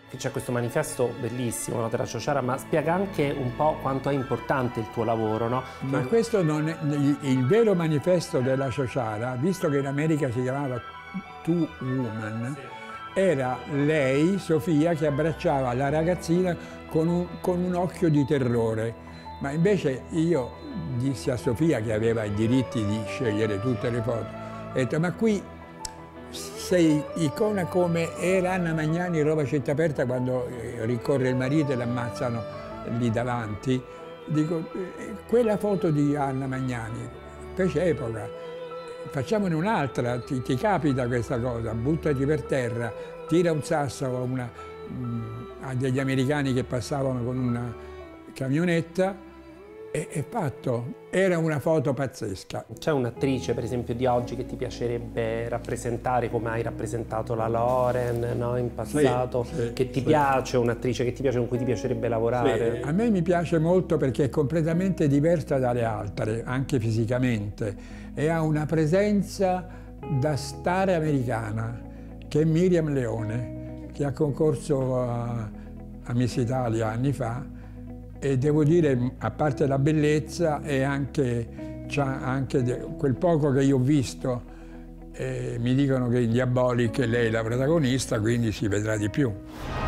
C'è questo manifesto bellissimo, no, della Ciociara, ma spiega anche un po' quanto è importante il tuo lavoro, no? Ma questo non è il vero manifesto della Ciociara, visto che in America si chiamava Two Woman, era lei, Sofia, che abbracciava la ragazzina con un occhio di terrore. Ma invece io dissi a Sofia, che aveva i diritti di scegliere tutte le foto, ho detto: ma qui sei icona come era Anna Magnani in Roma Città Aperta quando ricorre il marito e l'ammazzano lì davanti. Dico, quella foto di Anna Magnani fece epoca, facciamone un'altra, ti capita questa cosa, buttati per terra, tira un sasso a degli americani che passavano con una camionetta. È fatto, era una foto pazzesca. C'è un'attrice, per esempio, di oggi che ti piacerebbe rappresentare, come hai rappresentato la Loren, no, in passato, sì, che ti piace, un'attrice che ti piace, con cui ti piacerebbe lavorare? Sì. A me mi piace molto perché è completamente diversa dalle altre, anche fisicamente, e ha una presenza da star americana, che è Miriam Leone, che ha concorso a Miss Italia anni fa. E devo dire, a parte la bellezza, c'ha anche quel poco che io ho visto, mi dicono che in Diabolic lei è la protagonista, quindi si vedrà di più.